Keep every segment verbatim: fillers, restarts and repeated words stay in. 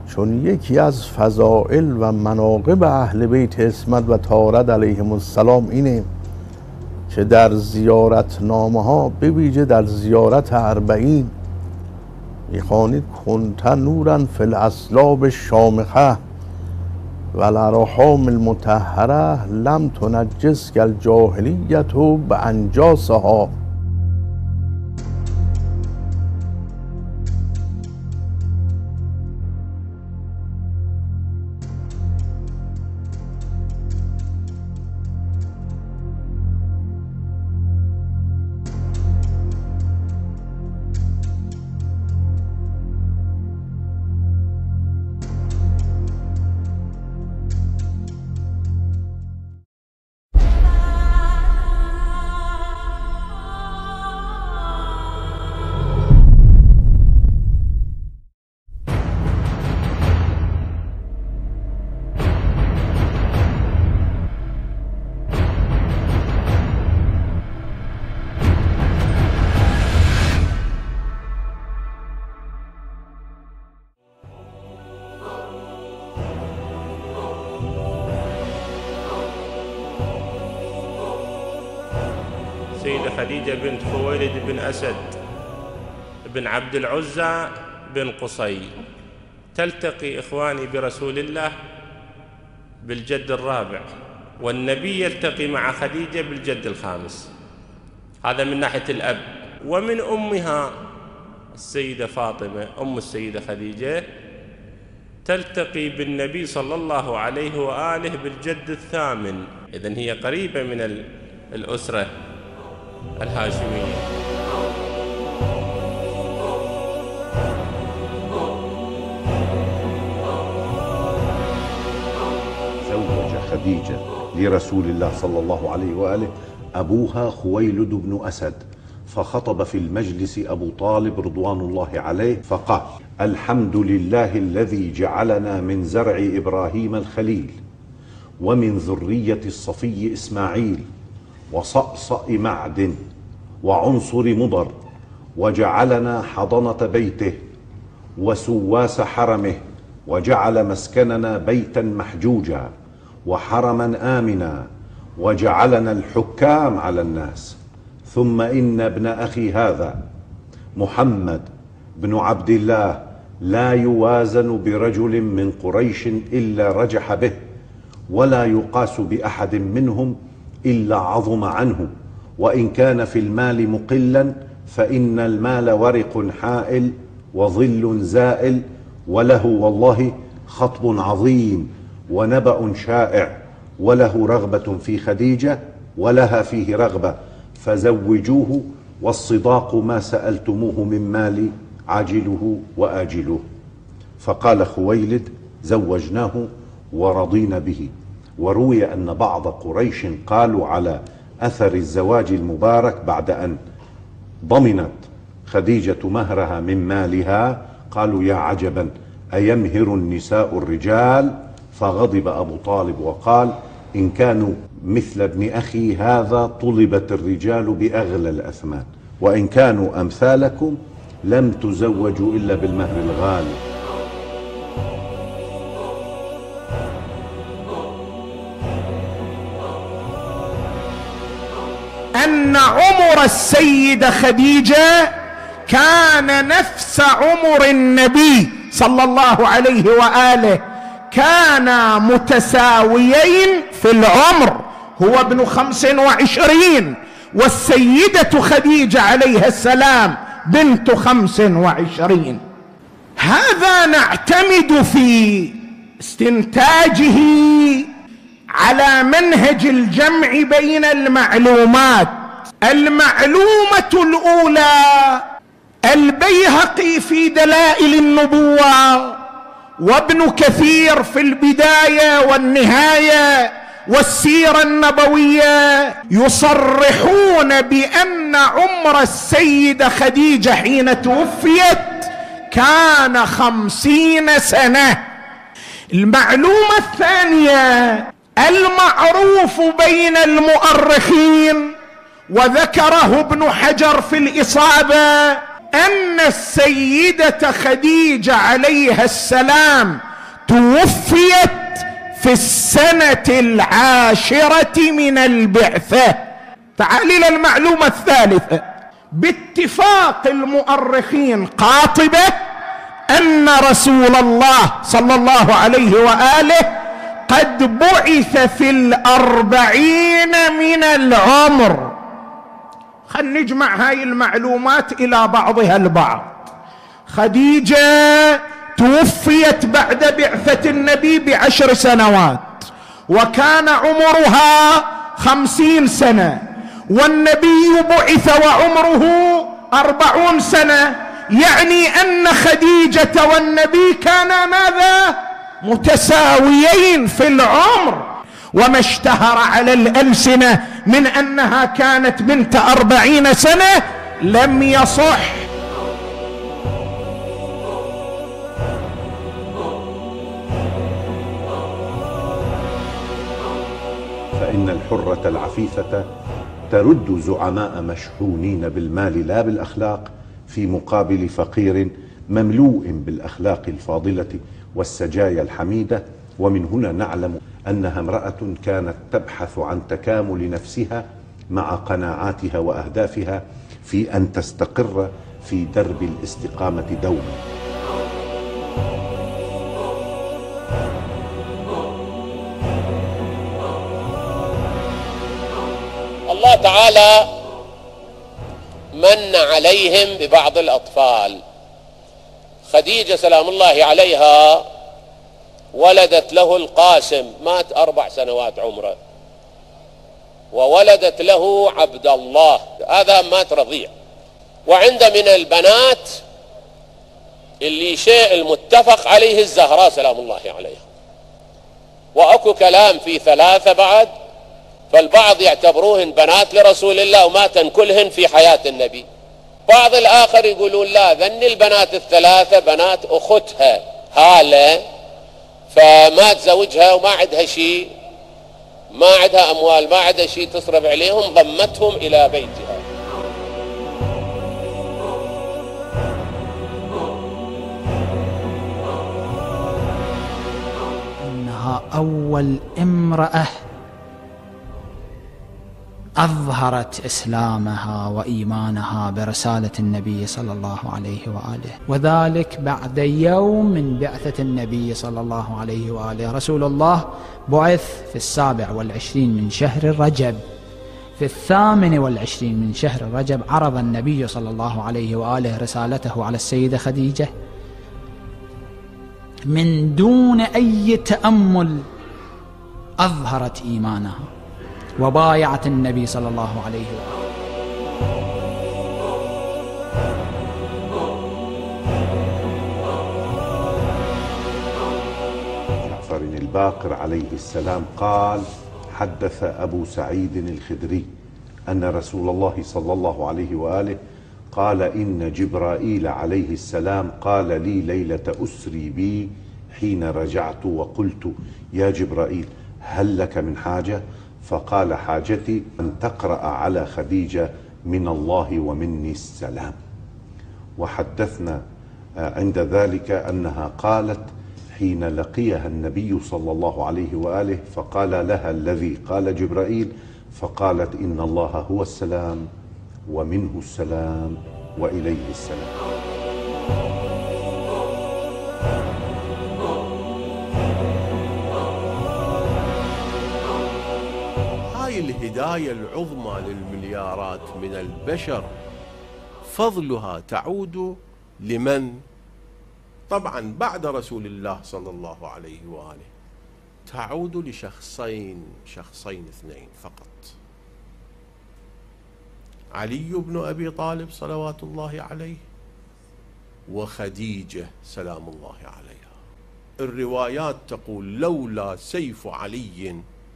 چون یکی از فضائل و مناقب اهل بیت عصمت و طهارت علیهم السلام اینه که در زیارتنامه ها به ویژه در زیارت اربعین میخوانید کنت نورا فی الاصلاب الشامخه و الارحام المطهره لم تنجسک الجاهلیة بانجاسها. سيدة خديجة بنت خويلد بن أسد بن عبد العزى بن قصي تلتقي إخواني برسول الله بالجد الرابع، والنبي يلتقي مع خديجة بالجد الخامس. هذا من ناحية الأب. ومن أمها السيدة فاطمة أم السيدة خديجة تلتقي بالنبي صلى الله عليه وآله بالجد الثامن. إذن هي قريبة من الأسرة الهاشمية. زوج خديجة لرسول الله صلى الله عليه وآله أبوها خويلد بن أسد، فخطب في المجلس أبو طالب رضوان الله عليه فقال: الحمد لله الذي جعلنا من زرع إبراهيم الخليل ومن ذرية الصفي إسماعيل وصأصأ معدن وعنصر مضر، وجعلنا حضنة بيته وسواس حرمه، وجعل مسكننا بيتا محجوجا وحرما آمنا، وجعلنا الحكام على الناس. ثم إن ابن أخي هذا محمد بن عبد الله لا يوازن برجل من قريش إلا رجح به، ولا يقاس بأحد منهم إلا عظم عنه، وإن كان في المال مقلا فإن المال ورق حائل وظل زائل، وله والله خطب عظيم ونبأ شائع، وله رغبة في خديجة ولها فيه رغبة، فزوجوه، والصداق ما سألتموه من مال عاجله وآجله. فقال خويلد: زوجناه ورضينا به. وروي أن بعض قريش قالوا على أثر الزواج المبارك بعد أن ضمنت خديجة مهرها من مالها، قالوا: يا عجبا أيمهر النساء الرجال؟ فغضب أبو طالب وقال: إن كانوا مثل ابن أخي هذا طلبت الرجال بأغلى الأثمان، وإن كانوا أمثالكم لم تزوجوا إلا بالمهر الغالي. أن عمر السيدة خديجة كان نفس عمر النبي صلى الله عليه وآله، كانا متساويين في العمر، هو ابن خمس وعشرين والسيدة خديجة عليها السلام بنت خمس وعشرين. هذا نعتمد في استنتاجه على منهج الجمع بين المعلومات. المعلومة الأولى: البيهقي في دلائل النبوة وابن كثير في البداية والنهاية والسيرة النبوية يصرحون بأن عمر السيدة خديجة حين توفيت كان خمسين سنة. المعلومة الثانية: المعروف بين المؤرخين وذكره ابن حجر في الإصابة أن السيدة خديجة عليها السلام توفيت في السنة العاشرة من البعثة. تعال إلى المعلومة الثالثة. باتفاق المؤرخين قاطبة أن رسول الله صلى الله عليه وآله قد بعث في الأربعين من العمر. خلينا نجمع هاي المعلومات إلى بعضها البعض. خديجة توفيت بعد بعثة النبي بعشر سنوات، وكان عمرها خمسين سنة، والنبي بعث وعمره أربعون سنة، يعني أن خديجة والنبي كانا ماذا؟ متساويين في العمر. وما اشتهر على الألسنة من أنها كانت بنت أربعين سنة لم يصح. فإن الحرة العفيفة ترد زعماء مشحونين بالمال لا بالأخلاق، في مقابل فقير مملوء بالأخلاق الفاضلة والسجايا الحميدة. ومن هنا نعلم أنها امرأة كانت تبحث عن تكامل نفسها مع قناعاتها وأهدافها في أن تستقر في درب الاستقامة دوما. الله تعالى من عليهم ببعض الأطفال. خديجة سلام الله عليها ولدت له القاسم، مات أربع سنوات عمره، وولدت له عبد الله، هذا مات رضيع. وعند من البنات اللي شيء المتفق عليه الزهراء سلام الله عليها، وأكو كلام في ثلاثة بعد، فالبعض يعتبروهن بنات لرسول الله وماتن كلهن في حياة النبي. بعض الآخر يقولون لا، ذن البنات الثلاثة بنات أختها هالة، فما تزوجها وما عندها شيء، ما عندها أموال، ما عندها شيء تصرف عليهم، ضمتهم إلى بيتها. إنها أول امرأة أظهرت إسلامها وإيمانها برسالة النبي صلى الله عليه وآله، وذلك بعد يوم من بعثة النبي صلى الله عليه وآله. رسول الله بعث في السابع والعشرين من شهر رجب. في الثامن والعشرين من شهر رجب عرض النبي صلى الله عليه وآله رسالته على السيدة خديجة من دون أي تأمل. أظهرت إيمانها وبايعت النبي صلى الله عليه وآله. جعفر الباقر عليه السلام قال: حدث أبو سعيد الخدري أن رسول الله صلى الله عليه وآله قال: إن جبرائيل عليه السلام قال لي ليلة أسري بي حين رجعت وقلت: يا جبرائيل هل لك من حاجة؟ فقال: حاجتي أن تقرأ على خديجة من الله ومني السلام. وحدثنا عند ذلك أنها قالت حين لقيها النبي صلى الله عليه وآله فقال لها الذي قال جبرائيل، فقالت: إن الله هو السلام ومنه السلام وإليه السلام. هاي الهداية العظمى للمليارات من البشر فضلها تعود لمن؟ طبعا بعد رسول الله صلى الله عليه وآله تعود لشخصين شخصين اثنين فقط: علي بن أبي طالب صلوات الله عليه، وخديجة سلام الله عليها. الروايات تقول: لولا سيف علي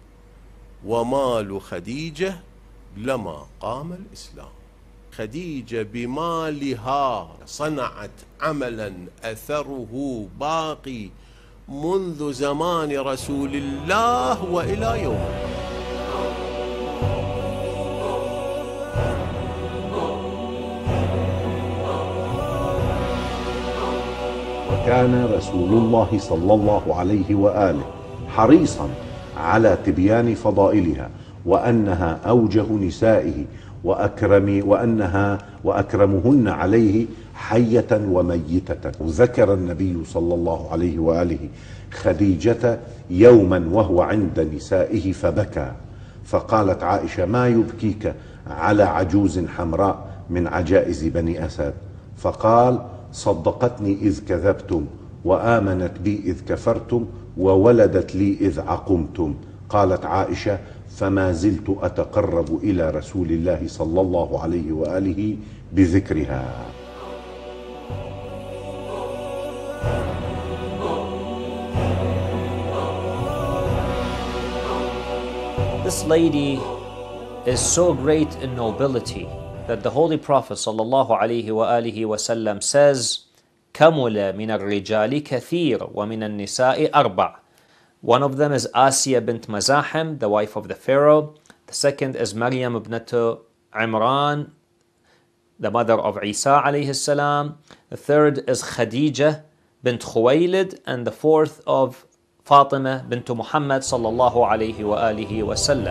ومال خديجة لما قام الإسلام. خديجة بمالها صنعت عملا أثره باقي منذ زمان رسول الله وإلى يوم. كان رسول الله صلى الله عليه وآله حريصا على تبيان فضائلها وأنها أوجه نسائه وأكرم وأنها وأكرمهن عليه حية وميتة. وذكر النبي صلى الله عليه وآله خديجة يوما وهو عند نسائه فبكى، فقالت عائشة: ما يبكيك على عجوز حمراء من عجائز بني أسد؟ فقال: صدقتني إذ كذبتم، وآمنت بي إذ كفرتم، وولدت لي إذ عقمتم. قالت عائشة: فما زلت أتقرب إلى رسول الله صلى الله عليه وآله بذكرها. This lady is so great in nobility that the Holy Prophet sallallahu alaihi wa alihi wasallam says, كَمُلَ مِنَ الرِّجَالِ كَثِيرٌ وَمِنَ النِّسَاءِ أَرْبَعٌ. One of them is Asiya bint Mazahim, the wife of the Pharaoh. The second is Maryam ibnatu Imran, the mother of Isa alayhi salam. The third is Khadija bint Khuwaylid, and the fourth of Fatima bint Muhammad sallallahu alayhi wa alihi wa sallam.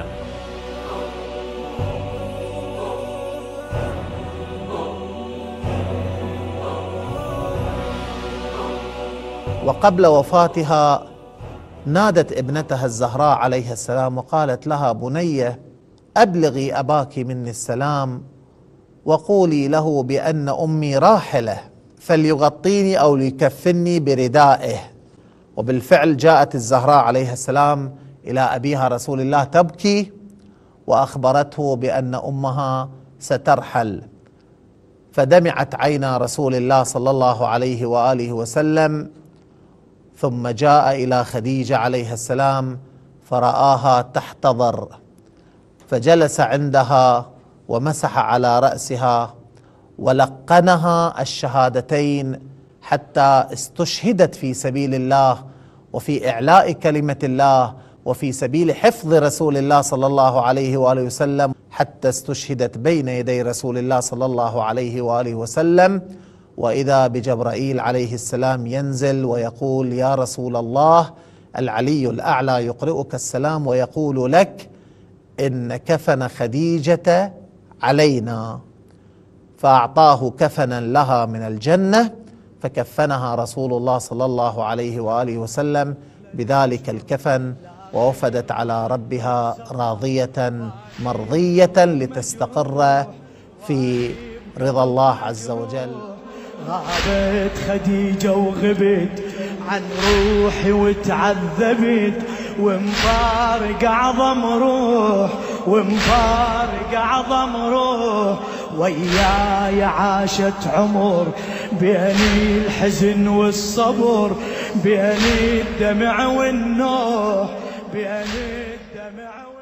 وقبل وفاتها نادت ابنتها الزهراء عليها السلام وقالت لها: بنية، أبلغي أباك مني السلام وقولي له بأن أمي راحلة فليغطيني أو ليكفني بردائه. وبالفعل جاءت الزهراء عليها السلام إلى أبيها رسول الله تبكي، وأخبرته بأن أمها سترحل، فدمعت عينا رسول الله صلى الله عليه وآله وسلم، ثم جاء إلى خديجة عليها السلام فرآها تحتضر، فجلس عندها ومسح على رأسها ولقنها الشهادتين حتى استشهدت في سبيل الله وفي إعلاء كلمة الله وفي سبيل حفظ رسول الله صلى الله عليه وآله وسلم، حتى استشهدت بين يدي رسول الله صلى الله عليه وآله وسلم. وإذا بجبرائيل عليه السلام ينزل ويقول: يا رسول الله، العلي الأعلى يقرئك السلام ويقول لك إن كفن خديجة علينا. فأعطاه كفنا لها من الجنة، فكفنها رسول الله صلى الله عليه وآله وسلم بذلك الكفن، ووفدت على ربها راضية مرضية لتستقر في رضا الله عز وجل. غابت خديجة وغبت عن روحي وتعذبت، ومفارق أعظم روح ومفارق أعظم روح، وياي عاشت عمر بين الحزن والصبر، بين الدمع والنوح، بين الدمع والنوح.